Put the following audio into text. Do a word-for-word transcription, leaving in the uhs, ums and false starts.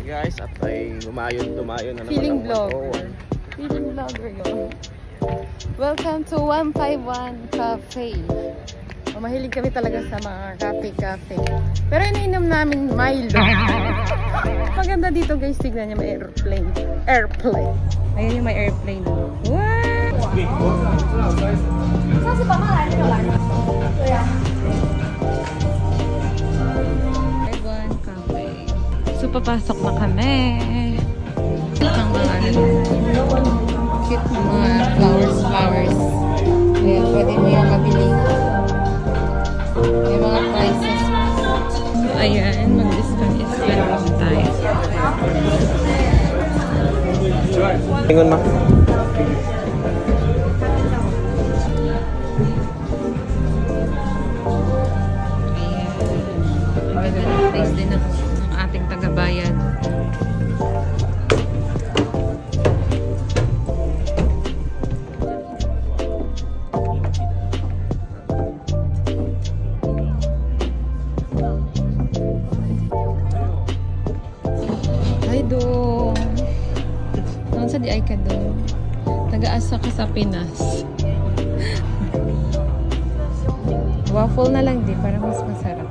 guys at ay umayon tumayon na naman. Feeling ang vlogger. Feeling vlogger yun. Welcome to one five one Cafe. O, mahilig kami talaga sa mga cafe-cafe. Pero iniinom namin Milo. Maganda dito guys, tignan niya may airplane. Airplane. Ayun yung may airplane. Wow! Taiwan Cafe. So, papasok na kami. Ang mga ano, cute na mga flowers, flowers. Ayan, pwede mo yung mabili. May mga prices. So, ayan, mag-discount-discount tayo. Tingnan mo. Ayan. Magandang place din ng, ng ating tagabayan. Hi dong. Noon sa di ay ka dong. Nag-aasa ka sa Pinas. Waffle na lang di para mas masarap.